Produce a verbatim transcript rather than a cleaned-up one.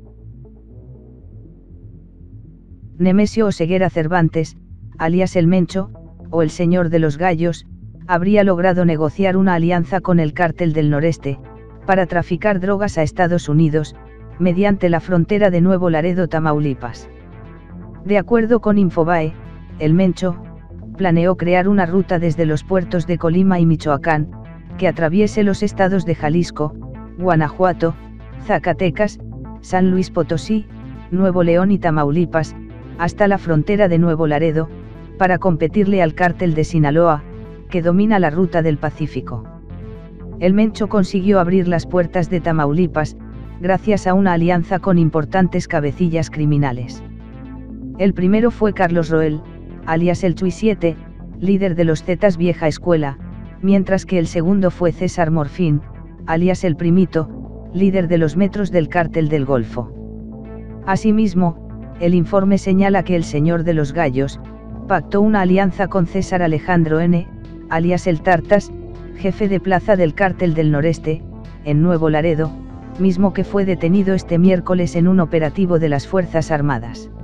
Nemesio Oseguera Cervantes, alias El Mencho, o el Señor de los Gallos, habría logrado negociar una alianza con el Cártel del Noreste, para traficar drogas a Estados Unidos, mediante la frontera de Nuevo Laredo, Tamaulipas. De acuerdo con Infobae, El Mencho planeó crear una ruta desde los puertos de Colima y Michoacán, que atraviese los estados de Jalisco, Guanajuato, Zacatecas, San Luis Potosí, Nuevo León y Tamaulipas, hasta la frontera de Nuevo Laredo, para competirle al Cártel de Sinaloa, que domina la ruta del Pacífico. El Mencho consiguió abrir las puertas de Tamaulipas, gracias a una alianza con importantes cabecillas criminales. El primero fue Carlos Roel, alias El Chuy siete, líder de los Zetas Vieja Escuela, mientras que el segundo fue César Morfín, alias El Primito, líder de los Metros del Cártel del Golfo. Asimismo, el informe señala que el Señor de los Gallos pactó una alianza con César Alejandro N., alias El Tartas, jefe de plaza del Cártel del Noreste, en Nuevo Laredo, mismo que fue detenido este miércoles en un operativo de las Fuerzas Armadas.